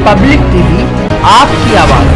Public TV, आपकी आवाज।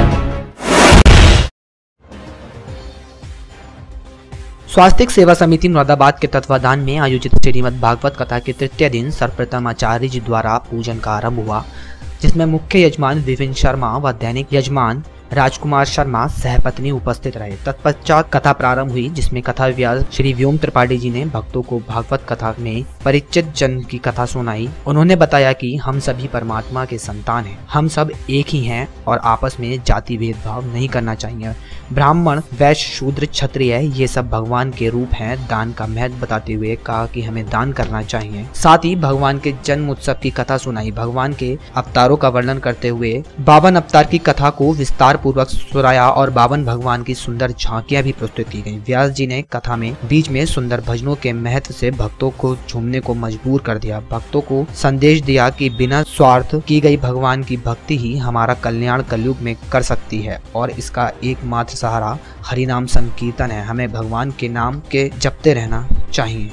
स्वास्तिक सेवा समिति मुरादाबाद के तत्वाधान में आयोजित श्रीमद् भागवत कथा के तृतीय दिन सर्वप्रथम आचार्य जी द्वारा पूजन का आरंभ हुआ, जिसमें मुख्य यजमान विपिन शर्मा व दैनिक यजमान राजकुमार शर्मा सहपत्नी उपस्थित रहे। तत्पश्चात कथा प्रारंभ हुई, जिसमें कथा व्यास श्री व्योम त्रिपाठी जी ने भक्तों को भागवत कथा में परिचित जन की कथा सुनाई। उन्होंने बताया कि हम सभी परमात्मा के संतान हैं, हम सब एक ही हैं और आपस में जाति भेदभाव नहीं करना चाहिए। ब्राह्मण, वैश्य, शूद्र, क्षत्रिय ये सब भगवान के रूप हैं। दान का महत्व बताते हुए कहा कि हमें दान करना चाहिए। साथ ही भगवान के जन्म उत्सव की कथा सुनाई। भगवान के अवतारों का वर्णन करते हुए 52 अवतार की कथा को विस्तार पूर्वक सुनाया और 52 भगवान की सुंदर झांकियां भी प्रस्तुत की गयी। व्यास जी ने कथा में बीच में सुंदर भजनों के महत्व से भक्तों को झूमने को मजबूर कर दिया। भक्तों को संदेश दिया कि बिना स्वार्थ की गई भगवान की भक्ति ही हमारा कल्याण कलयुग में कर सकती है और इसका एकमात्र सहारा हरिनाम संकीर्तन है। हमें भगवान के नाम के जपते रहना चाहिए।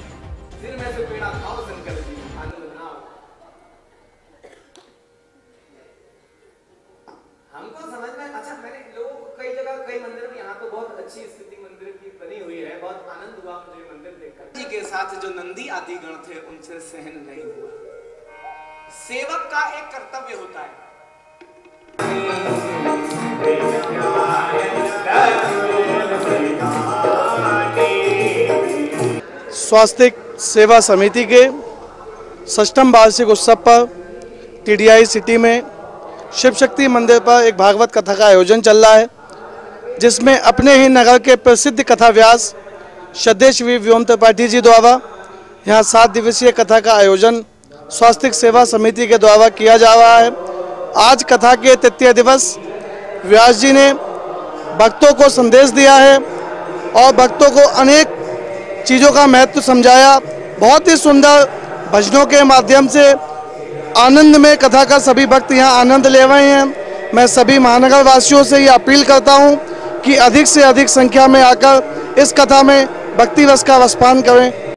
हमको समझ में अच्छा, मैंने लोगों को कई जगह कई मंदिर में, यहाँ तो बहुत अच्छी स्थिति मंदिर की बनी हुई है, बहुत आनंद हुआ मुझे मंदिर देखकर। जी के साथ जो नंदी आदि गण थे उनसे सहन नहीं हुआ। सेवक का एक कर्तव्य होता है। स्वास्तिक सेवा समिति के 6ठम वार्षिक उत्सव पर टीडीआई सिटी में शिव शक्ति मंदिर पर एक भागवत कथा का आयोजन चल रहा है, जिसमें अपने ही नगर के प्रसिद्ध कथा व्यास श्रद्धेय श्री व्योम त्रिपाठी जी द्वारा यहाँ 7 दिवसीय कथा का आयोजन स्वास्तिक सेवा समिति के द्वारा किया जा रहा है। आज कथा के तृतीय दिवस व्यास जी ने भक्तों को संदेश दिया है और भक्तों को अनेक चीज़ों का महत्व समझाया। बहुत ही सुंदर भजनों के माध्यम से आनंद में कथा का सभी भक्त यहाँ आनंद ले रहे हैं। मैं सभी महानगर वासियों से ये अपील करता हूँ कि अधिक से अधिक संख्या में आकर इस कथा में भक्ति रस का रसपान करें।